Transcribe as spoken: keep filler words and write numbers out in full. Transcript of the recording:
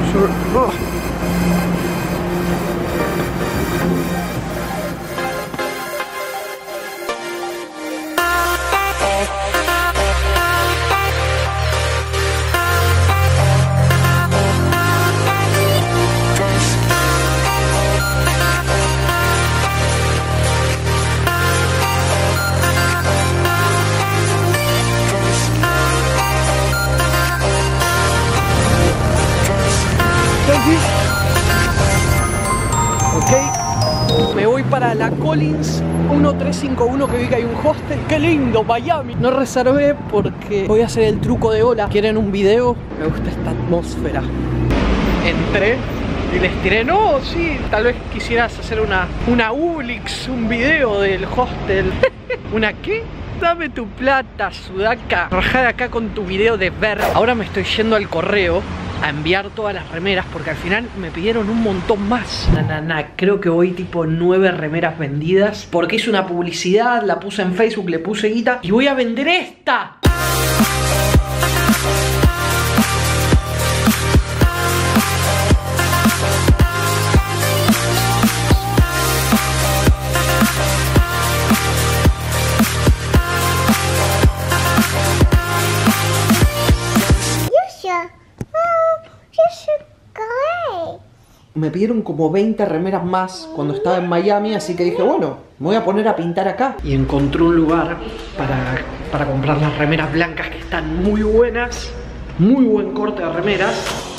Oh. Ok, me voy para la Collins uno tres cinco uno, que vi que hay un hostel. ¡Qué lindo, Miami! No reservé porque voy a hacer el truco de hola. ¿Quieren un video? Me gusta esta atmósfera. Entré y les tiré, no, sí, tal vez quisieras hacer una, una Ubelix, un video del hostel. ¿Una qué? Dame tu plata, sudaca. Rajá de acá con tu video de ver. Ahora me estoy yendo al correo a enviar todas las remeras porque al final me pidieron un montón más. Na, na, na. Creo que voy tipo nueve remeras vendidas porque hice una publicidad, la puse en Facebook, le puse guita y voy a vender esta. Me pidieron como veinte remeras más cuando estaba en Miami, así que dije, bueno, me voy a poner a pintar acá. Y encontré un lugar para, para comprar las remeras blancas que están muy buenas. Muy buen corte de remeras.